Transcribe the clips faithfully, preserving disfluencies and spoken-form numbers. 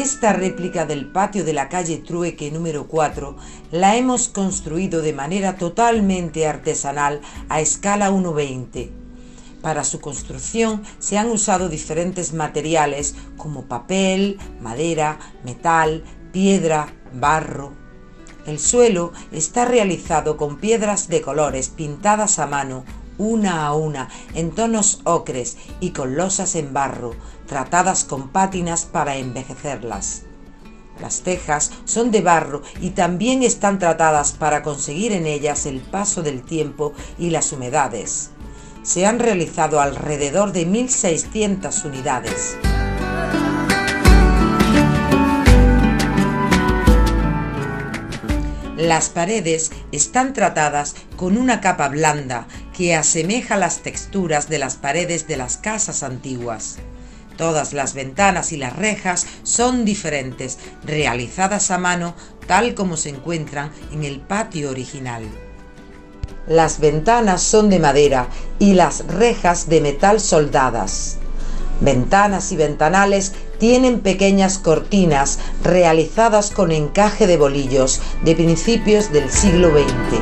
Esta réplica del patio de la calle Trueque número cuatro la hemos construido de manera totalmente artesanal a escala uno veinte. Para su construcción se han usado diferentes materiales como papel, madera, metal, piedra, barro. El suelo está realizado con piedras de colores pintadas a mano, una a una, en tonos ocres y con losas en barro, tratadas con pátinas para envejecerlas. Las tejas son de barro y también están tratadas para conseguir en ellas el paso del tiempo y las humedades. Se han realizado alrededor de mil seiscientas unidades. Las paredes están tratadas con una capa blanda que asemeja las texturas de las paredes de las casas antiguas. Todas las ventanas y las rejas son diferentes, realizadas a mano tal como se encuentran en el patio original. Las ventanas son de madera y las rejas de metal soldadas. Ventanas y ventanales tienen pequeñas cortinas realizadas con encaje de bolillos de principios del siglo veinte.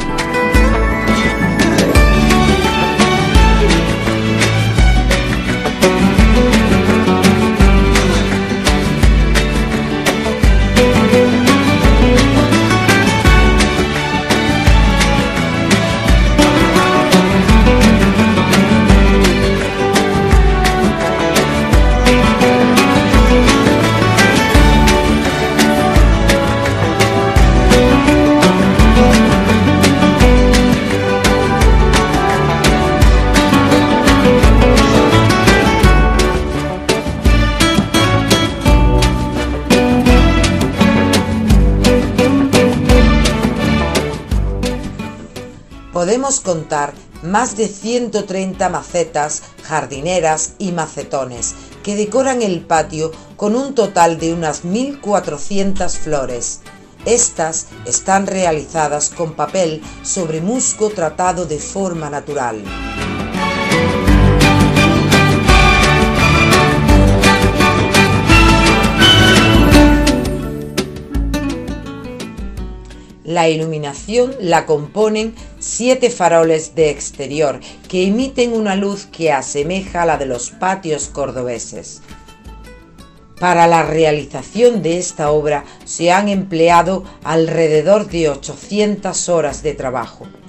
Podemos contar más de ciento treinta macetas, jardineras y macetones que decoran el patio con un total de unas mil cuatrocientas flores. Estas están realizadas con papel sobre musgo tratado de forma natural. La iluminación la componen siete faroles de exterior que emiten una luz que asemeja a la de los patios cordobeses. Para la realización de esta obra se han empleado alrededor de ochocientas horas de trabajo.